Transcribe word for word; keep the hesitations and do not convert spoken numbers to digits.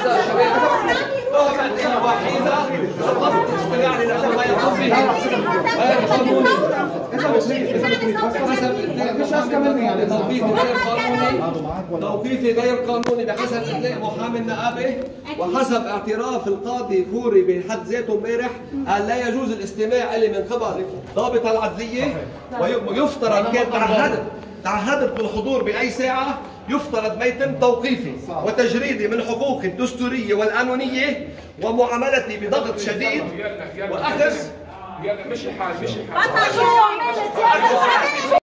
لحظة تهمة وحيدة فقط اشتغال لأنه ما يقوم به غير قانوني. توقيفي غير قانوني توقيفي غير قانوني بحسب إدلاء محامي النقابة، وحسب اعتراف القاضي فوري بحد ذاته امبارح قال لا يجوز الاستماع إلي من قبل ضابط العدلية، ويفترض كان تعهدت تعهدت بالحضور بأي ساعة، يفترض ما يتم توقيفي وتجريدي من حقوقي الدستورية والقانونية ومعاملتي بضغط شديد وأخذ مشي حال مشي حال